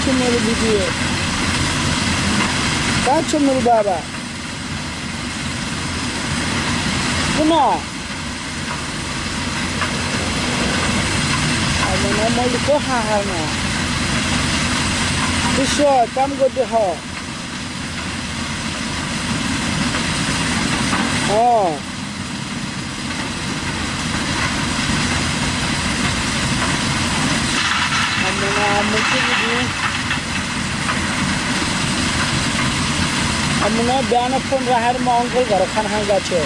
छ मेरो भिडियो कहाँ छ मेरो बाबा पुनः अब न मैले को हाहामा विश्व काम गर्दै हो Amuna biana phone rahar ma uncle घर खाना खान गएको छु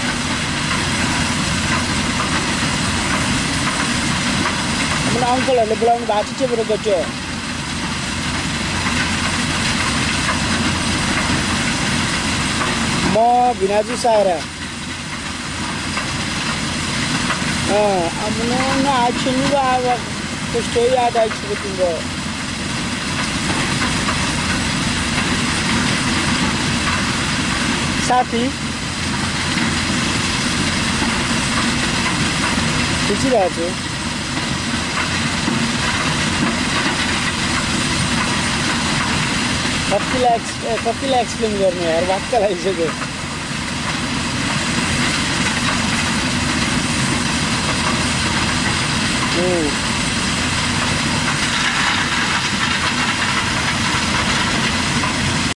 amuna uncle हरुले बोलाउनु भएको छ बरु गयो म भिनाजु सारा amuna na achinu ba त्यस्तो याद आइछ तिम्रो साथी खिचिरहेको छु कतिलाई एक्सप्लेन गर्ने यार वाक्क लागिसक्यो